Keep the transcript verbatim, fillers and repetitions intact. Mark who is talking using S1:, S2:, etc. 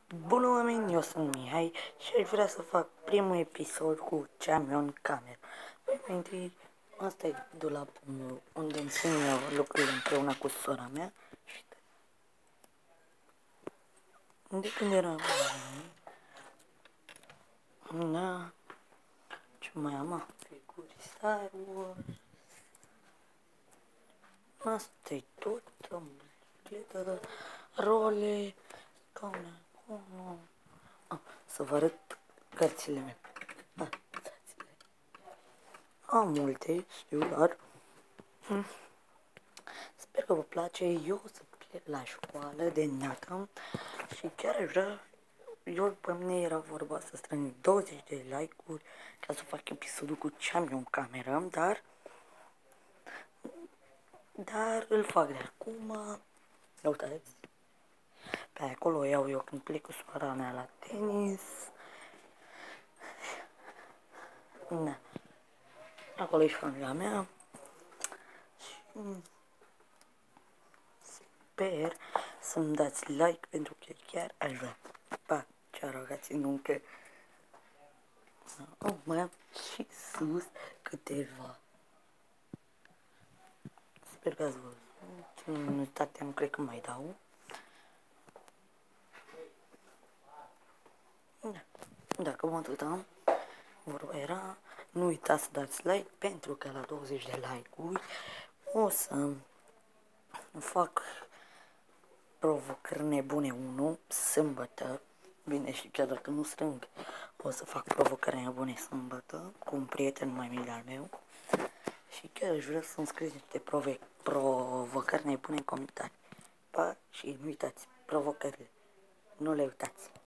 S1: Bună oameni, eu sunt Mihai și aș vrea să fac primul episod cu ce am eu în cameră. Mai întâi, asta e dulapul meu, unde înțin eu lucrurile împreună cu sora mea. De când eram da, ce mai am, figuri Star Wars. Asta-i tot, bicicletă, role, scaune, oh, ah, să vă arăt cărțile mele. Ah, am multe, știu, dar hmm. Sper că vă place. Eu o să plec la școală de dată și chiar aș vrea, eu pe mine era vorba să strâng douăzeci de like-uri ca să fac episodul cu ce am eu în cameră, dar dar îl fac de acum. Uitați, pe acolo iau eu când plec cu soara mea la tenis. Da. Acolo e familia mea și sper să-mi dați like pentru că chiar aș vrea. Pa, ce rogați încă. Oh, mai am și sus câteva. Sper că ați văzut. În unitate nu cred că mai dau. Da. Dacă mă atâta, vorba era, nu uitați să dați like pentru că la douăzeci de like-uri o să fac provocări nebune unu sâmbătă. Bine, și chiar dacă nu strâng, o să fac provocări nebune sâmbătă cu un prieten mai mic al meu. Și chiar aș vrea să-mi scrieți niște provocări nebune în comentarii. Pa, și nu uitați, provocările, nu le uitați.